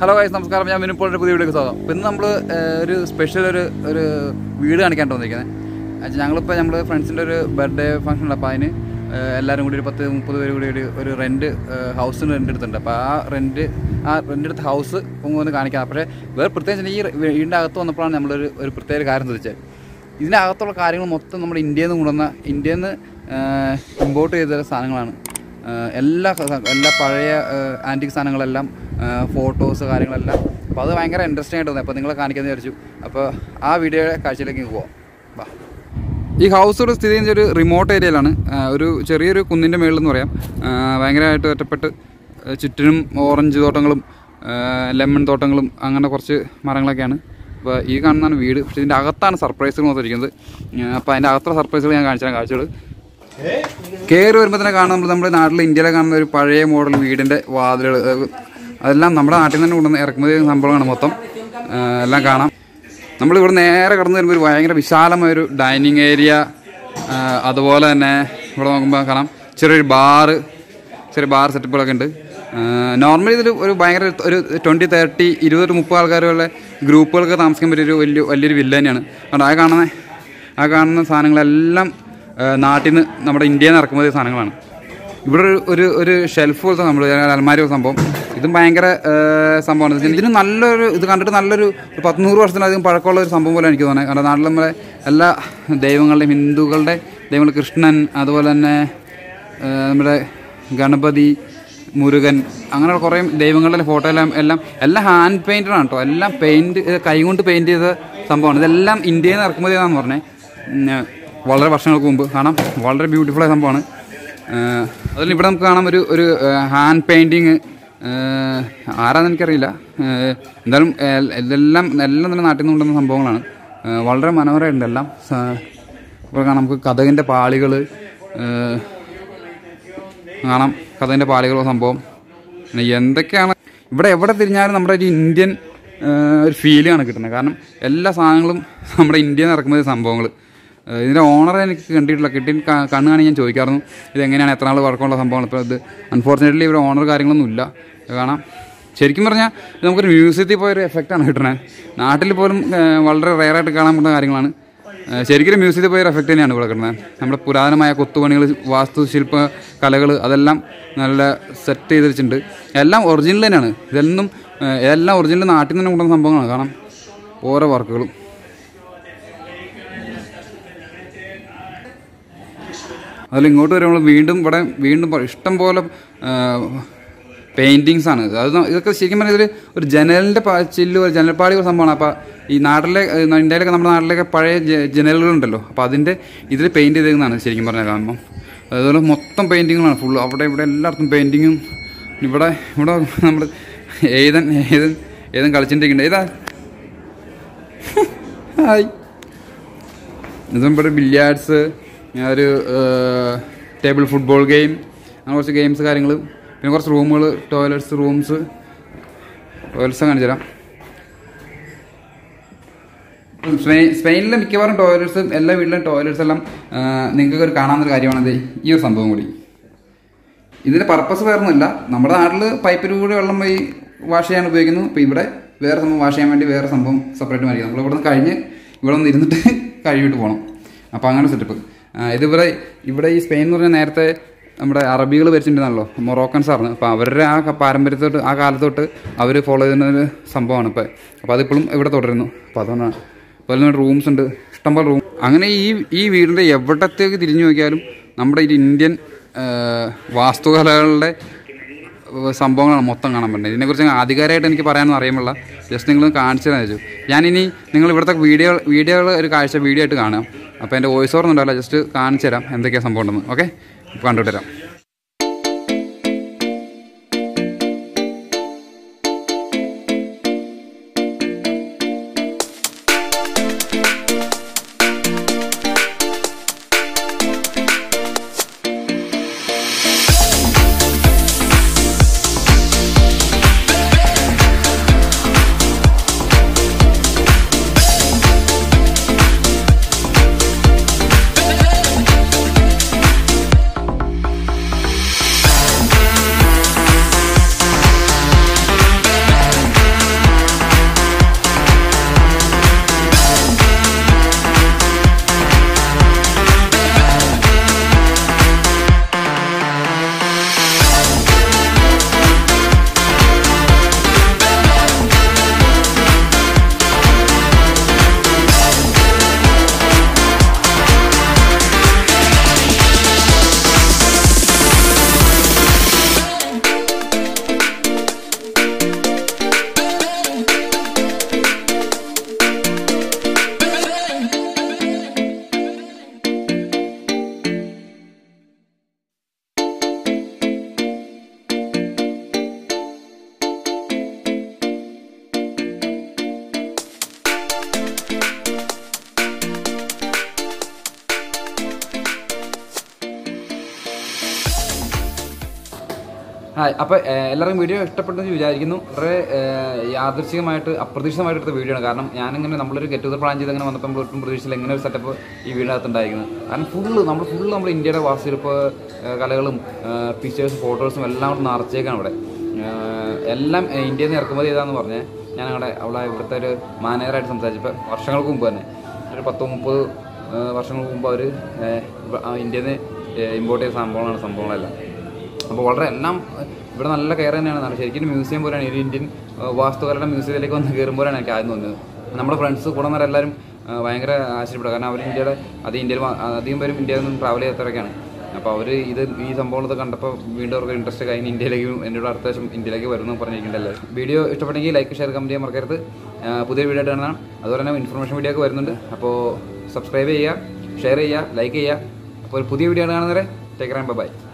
Hello guys, നമസ്കാരം. ഞാൻ ഇപ്പോൾ ഒരു പുതിയ വീഡിയോക്ക് സ്വാഗതം. ഇന്ന് നമ്മൾ ഒരു സ്പെഷ്യൽ ഒരു വീട് കാണിക്കാൻ തോന്നിയിരിക്കുന്നത്. ഞങ്ങളിപ്പോൾ നമ്മൾ ഫ്രണ്ട്സിൻ്റെ ഒരു ബർത്ത്ഡേ ഫംഗ്ഷൻ ഉണ്ട്. അപ്പോൾ അതിന് എല്ലാവരും കൂടി ഒരു 10-30 പേര് കൂടി ഒരു ഹൗസിന് റെൻ്റ് എടുത്തിട്ടുണ്ട്. അപ്പോൾ ആ റെൻ്റ് എടുത്ത ഹൗസ് ഒന്ന് കാണിക്കാം. പക്ഷേ വേറെ പ്രത്യേകിച്ച് ഈ വീടിൻ്റെ അകത്ത് വന്നപ്പോഴാണ് നമ്മളൊരു പ്രത്യേക കാര്യം ചോദിച്ചത്. ഇതിനകത്തുള്ള കാര്യങ്ങൾ മൊത്തം നമ്മുടെ ഇന്ത്യയിൽ നിന്ന് ഇമ്പോർട്ട് ചെയ്ത സാധനങ്ങളാണ്. എല്ലാ പഴയ ആൻറ്റിക് സാധനങ്ങളെല്ലാം, ഫോട്ടോസ് കാര്യങ്ങളെല്ലാം. അപ്പോൾ അത് ഭയങ്കര ഇൻട്രസ്റ്റിംഗ് ആയിട്ട് തോന്നി. അപ്പോൾ നിങ്ങളെ കാണിക്കാമെന്ന് വിചാരിച്ചു. അപ്പോൾ ആ വീഡിയോയുടെ കാഴ്ചയിലേക്ക് പോവാം. ഈ ഹൗസ് ഇവിടെ സ്ഥിതി ചെയ്യുന്ന ഒരു റിമോട്ട് ഏരിയയിലാണ്. ഒരു ചെറിയൊരു കുന്നിൻ്റെ മുകളിൽ എന്ന് പറയാം. ഭയങ്കരമായിട്ട് ഒറ്റപ്പെട്ട് ചുറ്റിനും ഓറഞ്ച് തോട്ടങ്ങളും ലെമൺ തോട്ടങ്ങളും അങ്ങനെ കുറച്ച് മരങ്ങളൊക്കെയാണ്. അപ്പോൾ ഈ കാണുന്നതാണ് വീട്. പക്ഷേ ഇതിൻ്റെ അകത്താണ് സർപ്രൈസുകൾ മൊത്തം. അപ്പോൾ അതിൻ്റെ അകത്തുള്ള സർപ്രൈസുകൾ ഞാൻ കാണിച്ചാൽ കാഴ്ചകൾ കയറി വരുമ്പോൾ തന്നെ കാണാൻ നമ്മുടെ നാട്ടിൽ ഇന്ത്യയിലെ കാണുന്ന ഒരു പഴയ മോഡൽ വീടിൻ്റെ വാതിലുകൾ, അതെല്ലാം നമ്മുടെ നാട്ടിൽ നിന്ന് കൊണ്ടുവന്ന് ഇറക്കുമതി ചെയ്യുന്ന സംഭവമാണ് മൊത്തം. എല്ലാം കാണാം. നമ്മളിവിടെ നേരെ കടന്നു വരുമ്പോൾ ഒരു ഭയങ്കര വിശാലമായൊരു ഡൈനിങ് ഏരിയ, അതുപോലെ തന്നെ ഇവിടെ നോക്കുമ്പോൾ കാണാം ചെറിയ ബാർ സെറ്റപ്പുകളൊക്കെ ഉണ്ട്. നോർമലി ഇതിൽ ഒരു ഭയങ്കര ഒരു 20-30 20-30 ആൾക്കാരുള്ള ഗ്രൂപ്പുകൾക്ക് താമസിക്കാൻ പറ്റിയൊരു വലിയൊരു വില്ല തന്നെയാണ്. അതുകൊണ്ട് ആ കാണുന്ന സാധനങ്ങളെല്ലാം നാട്ടിൽ നിന്ന് നമ്മുടെ ഇന്ത്യയിൽ നിന്ന് ഇറക്കുമതി സാധനങ്ങളാണ്. ഇവിടെ ഒരു ഷെൽഫ് പോലത്തെ നമ്മൾ അലമാരി ഒരു സംഭവം, ഇതും ഭയങ്കര സംഭവമാണ്. ഇതിന് ഇത് കണ്ടിട്ട് നല്ലൊരു 10-100 വർഷത്തിലധികം പഴക്കമുള്ള ഒരു സംഭവം പോലെ എനിക്ക് തോന്നുന്നത്. കാരണം നാട്ടിൽ നമ്മളെ എല്ലാ ദൈവങ്ങളുടെയും, ഹിന്ദുക്കളുടെ ദൈവങ്ങൾ, കൃഷ്ണൻ, അതുപോലെ തന്നെ നമ്മുടെ ഗണപതി, മുരുകൻ, അങ്ങനെയുള്ള കുറേ ദൈവങ്ങളുടെ ഫോട്ടോ എല്ലാം ഹാൻഡ് പെയിൻറ്റഡാണ് കേട്ടോ. എല്ലാം കൈകൊണ്ട് പെയിൻറ്റ് ചെയ്ത സംഭവമാണ്. ഇതെല്ലാം ഇന്ത്യയിൽ നിന്ന് ഇറക്കുമതി ചെയ്താന്ന് പറഞ്ഞത് വളരെ വർഷങ്ങൾക്ക് മുമ്പ്. കാണാം, വളരെ ബ്യൂട്ടിഫുള്ളായ സംഭവമാണ്. അതിൽ ഇവിടെ നമുക്ക് കാണാം ഒരു ഹാൻഡ് പെയിൻറ്റിങ്. ആരാന്ന് എനിക്കറിയില്ല. എന്തായാലും എല്ലാം തന്നെ നാട്ടിൽ നിന്ന് കൊണ്ടുവന്ന സംഭവങ്ങളാണ്. വളരെ മനോഹരമായിട്ടുണ്ട് എല്ലാം. ഇവിടെ കാണാം നമുക്ക് കഥകിൻ്റെ പാളികൾ കാണാം. കഥകിൻ്റെ പാളികളോ സംഭവം എന്തൊക്കെയാണ്. ഇവിടെ എവിടെ തിരിഞ്ഞാലും നമ്മുടെ ഒരു ഇന്ത്യൻ ഒരു ഫീലാണ് കിട്ടുന്നത്. കാരണം എല്ലാ സാധനങ്ങളും നമ്മുടെ ഇന്ത്യയിൽ നിന്ന് ഇറക്കുമ്പോൾ സംഭവങ്ങൾ. ഇതിൻ്റെ ഓണറെ എനിക്ക് കണ്ടിട്ടില്ല. കണ്ണ് കാണി ഞാൻ ചോദിക്കാറുണ്ട് ഇതെങ്ങനെയാണ്, എത്ര നാൾ വഴക്കമുള്ള സംഭവമാണ്. ഇപ്പോൾ ഇത് അൺഫോർച്ചുനേറ്റ്ലി ഇവിടെ ഓണർ കാര്യങ്ങളൊന്നും ഇല്ല. കാണാം, ശരിക്കും പറഞ്ഞാൽ ഇത് നമുക്കൊരു മ്യൂസിയത്തിൽ പോയൊരു എഫക്റ്റാണ് കിട്ടുന്നത്. നാട്ടിൽ പോലും വളരെ റെയറായിട്ട് കാണാൻ പറ്റുന്ന കാര്യങ്ങളാണ്. ശരിക്കും മ്യൂസിയത്തിൽ പോയൊരു എഫക്റ്റ് തന്നെയാണ് ഇവിടെ കിട്ടുന്നത്. നമ്മുടെ പുരാതനമായ കൊത്തുപണികൾ, വാസ്തുശില്പ കലകൾ, അതെല്ലാം നല്ല സെറ്റ് ചെയ്ത് വെച്ചിട്ടുണ്ട്. എല്ലാം ഒറിജിനൽ തന്നെയാണ്. എല്ലാം ഒറിജിനൽ നാട്ടിൽ നിന്ന് കൊണ്ടുവന്ന സംഭവങ്ങളാണ്. കാണാം ഓരോ വർക്കുകളും. അതിൽ ഇങ്ങോട്ട് വരുമ്പോൾ വീണ്ടും ഇഷ്ടം പോലെ പെയിൻറ്റിങ്സ് ആണ്. ഇതൊക്കെ ശരിക്കും പറഞ്ഞാൽ ഇതിൽ ഒരു ജനലിൻ്റെ ജനൽപ്പാടി ഒരു സംഭവമാണ്. അപ്പോൾ ഈ ഇന്ത്യയിലൊക്കെ നമ്മുടെ നാട്ടിലൊക്കെ പഴയ ജനലുകളുണ്ടല്ലോ, അപ്പോൾ ഇതിൽ പെയിൻറ്റ് ചെയ്തേക്കുന്നതാണ് ശരിക്കും പറഞ്ഞാൽ കാണുമ്പോൾ. അതുപോലെ മൊത്തം പെയിൻറ്റിങ്ങുകളാണ് ഫുള്ള്. അവിടെ എല്ലായിടത്തും പെയിൻറ്റിങ്ങും. ഇവിടെ നമ്മൾ ഏതൻ കളിച്ചിട്ടിരിക്കുന്നുണ്ട്. ഹായ്. ഇതും ഇവിടെ ബില്യാർഡ്സ്, ഒരു ടേബിൾ ഫുട്ബോൾ ഗെയിം, അങ്ങനെ കുറച്ച് ഗെയിംസ് കാര്യങ്ങൾ. പിന്നെ കുറച്ച് റൂമുകൾ, ടോയ്ലറ്റ്സ് കാണിച്ചു തരാം. സ്പെയിനിലെ മിക്കവാറും ടോയ്ലറ്റ്സ്, എല്ലാ വീട്ടിലും ടോയ്ലറ്റ്സ് എല്ലാം നിങ്ങൾക്ക് കാണാവുന്നൊരു കാര്യമാണത്. ഈ ഒരു സംഭവം കൂടി. ഇതിൻ്റെ പർപ്പസ് വേറൊന്നുമില്ല. നമ്മുടെ നാട്ടിൽ പൈപ്പിലൂടെ വെള്ളം പോയി വാഷ് ചെയ്യാൻ ഉപയോഗിക്കുന്നു. ഇപ്പോൾ ഇവിടെ വേറെ സംഭവം വാഷ് ചെയ്യാൻ വേണ്ടി വേറെ സംഭവം സെപ്പറേറ്റ് മാറിയത്. നമ്മൾ ഇവിടെ നിന്ന് കഴിഞ്ഞ് ഇവിടെ നിന്ന് ഇരുന്നിട്ട് കഴുകിയിട്ട് പോകണം. അപ്പോൾ അങ്ങനെ സെറ്റപ്പ്. ഇവിടെ ഈ സ്പെയിൻ എന്ന് പറഞ്ഞാൽ നേരത്തെ നമ്മുടെ അറബികൾ ഭരിച്ചിട്ടുണ്ടാണല്ലോ, മൊറോക്കൻസ് ആണ്. അപ്പോൾ അവരുടെ ആ പാരമ്പര്യത്തോട്ട്, ആ കാലത്തോട്ട് അവർ ഫോളോ ചെയ്യുന്നൊരു സംഭവമാണ് അപ്പോൾ അതിപ്പോഴും ഇവിടെ തുടരുന്നു. അപ്പോൾ അതുകൊണ്ടാണ്. അതുപോലെ റൂംസ് ഉണ്ട്, ഇഷ്ടംപോലെ റൂം. അങ്ങനെ ഈ വീടിൻ്റെ എവിടത്തേക്ക് തിരിഞ്ഞു നോക്കിയാലും നമ്മുടെ ഈ ഇന്ത്യൻ വാസ്തുകലകളുടെ സംഭവങ്ങളാണ് മൊത്തം കാണാൻ പറ്റുന്നത്. ഇതിനെക്കുറിച്ച് ആധികാരികമായിട്ട് എനിക്ക് പറയാനൊന്നും അറിയുമില്ല. ജസ്റ്റ് നിങ്ങൾ കാണിച്ചു തരാൻ വെച്ചു. ഞാനിനി നിങ്ങൾ ഇവിടുത്തെ വീഡിയോകൾ ഒരു വീഡിയോ ആയിട്ട് കാണാം. അപ്പോൾ എൻ്റെ വോയിസ് ഓവർ ഒന്നും ഉണ്ടാവില്ല, ജസ്റ്റ് കാണിച്ചു തരാം എന്തൊക്കെയാണ് സംഭവം ഉണ്ടെന്ന്. ഓക്കെ, ഇപ്പോൾ കണ്ടുവിട്ട് തരാം. അപ്പോൾ എല്ലാവർക്കും വീഡിയോ ഇഷ്ടപ്പെട്ടെന്ന് വിചാരിക്കുന്നു. വളരെ യാദൃശ്ചികമായിട്ട് അപ്രതീക്ഷിതമായിട്ട് എടുത്ത വീഡിയോ ആണ്. കാരണം ഞാനിങ്ങനെ നമ്മളൊരു ഗെറ്റ് ടുഗദർ പ്ലാൻ ചെയ്ത് അങ്ങനെ വന്നപ്പോൾ നമ്മൾ ഒട്ടും പ്രതീക്ഷിച്ചില്ല എങ്ങനെ ഒരു സെറ്റപ്പ് ഈ വീടിനകത്തുണ്ടായിരിക്കുന്നത്. കാരണം ഫുള്ള് നമ്മൾ ഇന്ത്യയുടെ വാസ്തുശില്പ കലകളും പിക്ചേഴ്സും ഫോട്ടോസും എല്ലാം കൂടെ നിറച്ചേക്കാണ് ഇവിടെ. എല്ലാം ഇന്ത്യയിൽ നിന്ന് ഇറക്കുമതി ചെയ്താന്ന് പറഞ്ഞ് ഞാൻ അവളെ ഇവിടുത്തെ ഒരു മാനേജറായിട്ട് സംസാരിച്ചപ്പോൾ വർഷങ്ങൾക്ക് മുമ്പ് തന്നെ ഒരു 10-30 വർഷങ്ങൾക്ക് മുമ്പ് അവർ ഇന്ത്യയിൽ നിന്ന് ഇമ്പോർട്ട് ചെയ്ത സംഭവങ്ങളെല്ലാം. അപ്പോൾ വളരെ എല്ലാം ഇവിടെ നല്ല കെയർ തന്നെയാണ്. ശരിക്കും മ്യൂസിയം പോലെയാണ്. ഒരു ഇന്ത്യൻ വാസ്തുകലയുടെ മ്യൂസിയത്തിലേക്ക് വന്ന് കയറുമ്പോഴാണ് എനിക്ക് ആദ്യം തോന്നുന്നത്. നമ്മുടെ ഫ്രണ്ട്സ് കൂടെ വന്നവരെ എല്ലാവരും ഭയങ്കര ആശ്ചര്യപ്പെടുക. കാരണം അവർ ഇന്ത്യയിൽ അധികം പേരും ഇന്ത്യയിൽ നിന്നും ട്രാവൽ ചെയ്യാത്തവരൊക്കെയാണ്. അപ്പോൾ അവർ ഈ സംഭവങ്ങളൊക്കെ കണ്ടപ്പോൾ വീണ്ടും അവർക്ക് ഇൻട്രസ്റ്റ് കഴിഞ്ഞ് എന്നോട് അടുത്ത വർഷം ഇന്ത്യയിലേക്ക് വരുമെന്ന് പറഞ്ഞിരിക്കുന്നുണ്ടല്ലോ. വീഡിയോ ഇഷ്ടപ്പെട്ടെങ്കിൽ ലൈക്ക്, ഷെയർ, കമൻറ്റ് ചെയ്യാൻ മറക്കരുത്. പുതിയ വീഡിയോ ആയിട്ട് കാണാം. അതുപോലെ തന്നെ ഇൻഫർമേഷൻ വീഡിയോ ഒക്കെ വരുന്നുണ്ട്. അപ്പോൾ സബ്സ്ക്രൈബ് ചെയ്യുക, ഷെയർ ചെയ്യുക, ലൈക്ക് ചെയ്യുക. അപ്പോൾ ഒരു പുതിയ വീഡിയോ ആണ് കാണുന്നവരെ. Take care, by.